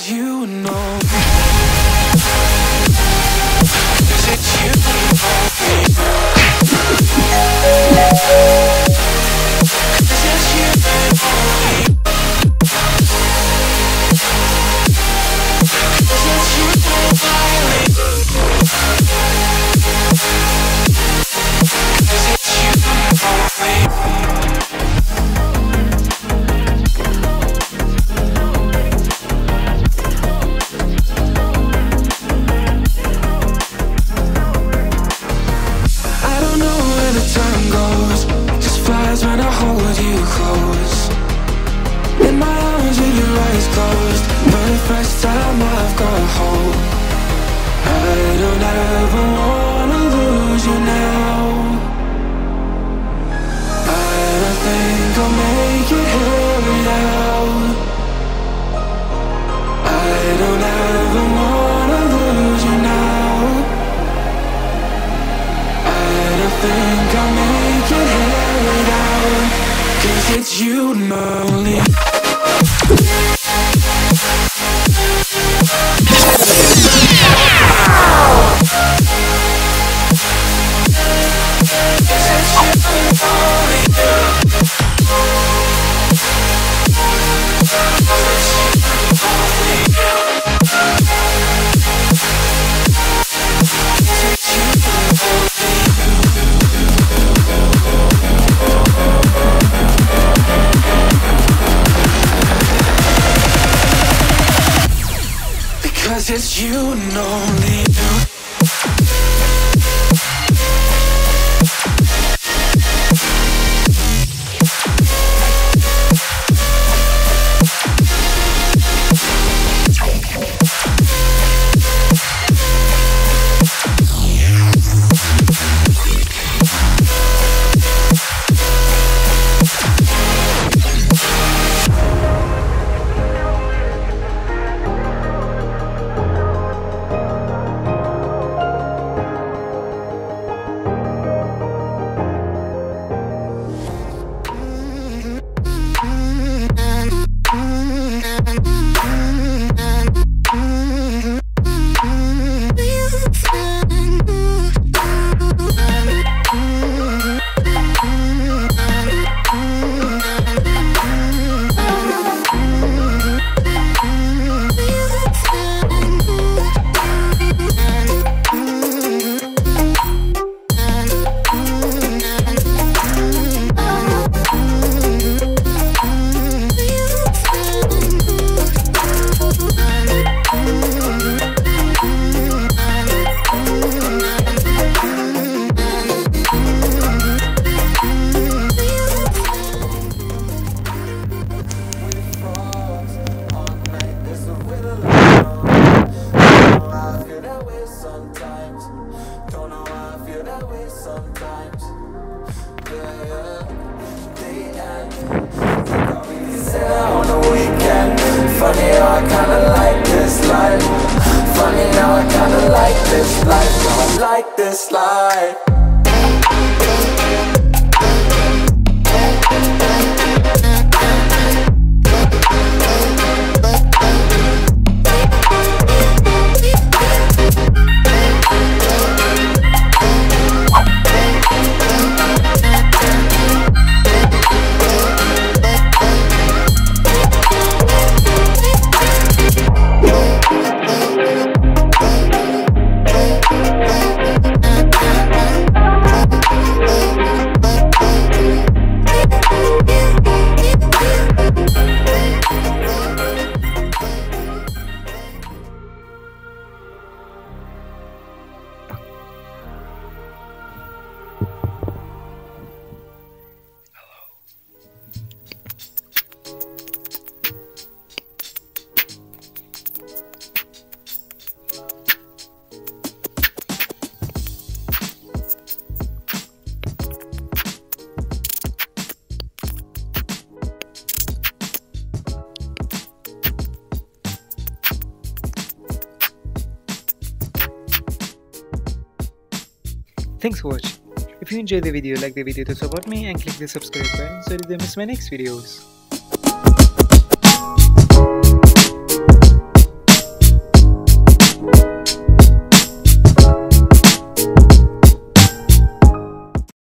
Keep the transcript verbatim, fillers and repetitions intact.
it's you, no. Cause it's you, only. Cause it's you, only. Cause it's you, only. Cause it's you, only. When I hold you close in my arms with your eyes closed, for the first time I've got hope. I don't ever wanna lose you now. I don't think I'll make it here without. I don't ever wanna lose you now. I don't think I'll make it here without. Cause it's you and only. Cause it's you and only. Cause it's you and only you. Funny how I kinda like this life. Funny now I kinda like this life. I like this life. Thanks for watching. If you enjoyed the video, like the video to support me and click the subscribe button so that you don't miss my next videos.